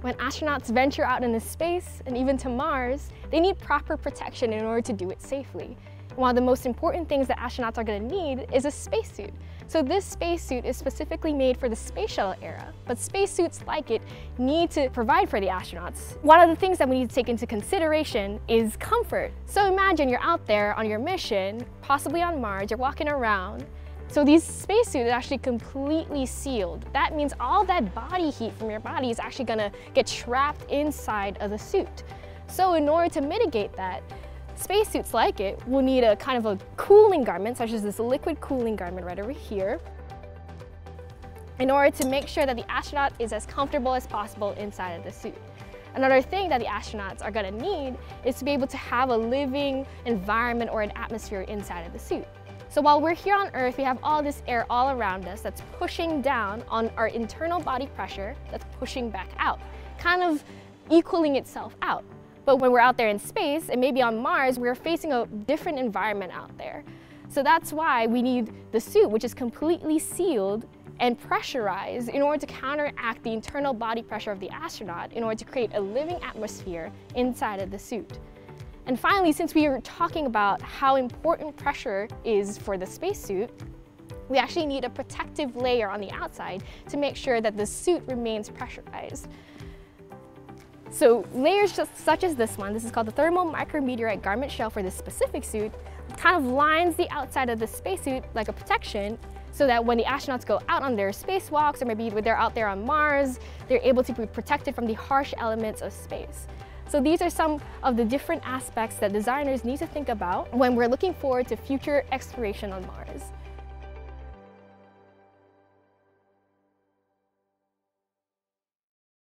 When astronauts venture out into space and even to Mars, they need proper protection in order to do it safely. One of the most important things that astronauts are going to need is a spacesuit. So this spacesuit is specifically made for the space shuttle era, but spacesuits like it need to provide for the astronauts. One of the things that we need to take into consideration is comfort. So imagine you're out there on your mission, possibly on Mars, you're walking around. So these spacesuits are actually completely sealed. That means all that body heat from your body is actually gonna get trapped inside of the suit. So in order to mitigate that, spacesuits like it will need a kind of a cooling garment, such as this liquid cooling garment right over here, in order to make sure that the astronaut is as comfortable as possible inside of the suit. Another thing that the astronauts are gonna need is to be able to have a living environment or an atmosphere inside of the suit. So while we're here on Earth, we have all this air all around us that's pushing down on our internal body pressure that's pushing back out, kind of equaling itself out. But when we're out there in space, and maybe on Mars, we're facing a different environment out there. So that's why we need the suit, which is completely sealed and pressurized in order to counteract the internal body pressure of the astronaut in order to create a living atmosphere inside of the suit. And finally, since we are talking about how important pressure is for the spacesuit, we actually need a protective layer on the outside to make sure that the suit remains pressurized. So layers such as this one, this is called the thermal micrometeorite garment shell for this specific suit, kind of lines the outside of the spacesuit like a protection so that when the astronauts go out on their spacewalks, or maybe when they're out there on Mars, they're able to be protected from the harsh elements of space. So these are some of the different aspects that designers need to think about when we're looking forward to future exploration on Mars.